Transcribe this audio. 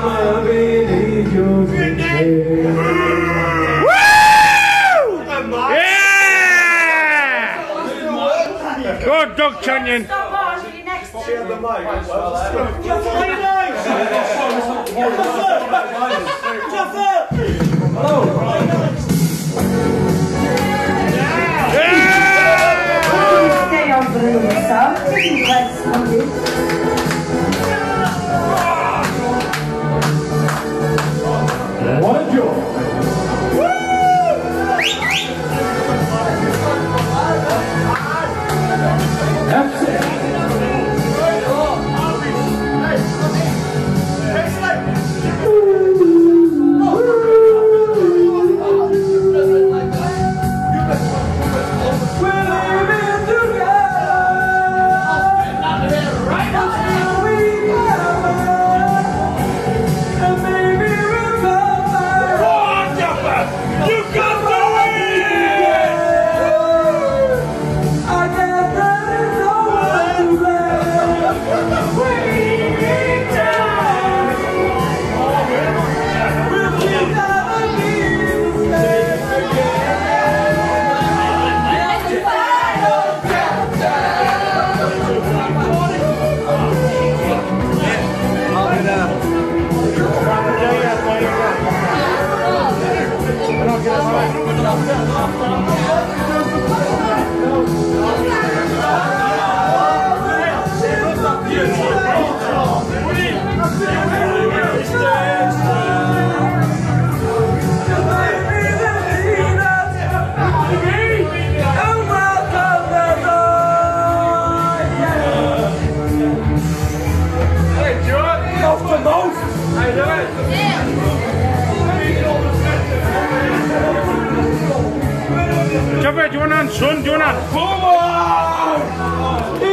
Good dog, Chanyon. Stop on, you next. She had the mic. Stay on for another song. Let's come in. What a joy! That's it. Jump it, do you want on, son? Do you want on? Come on!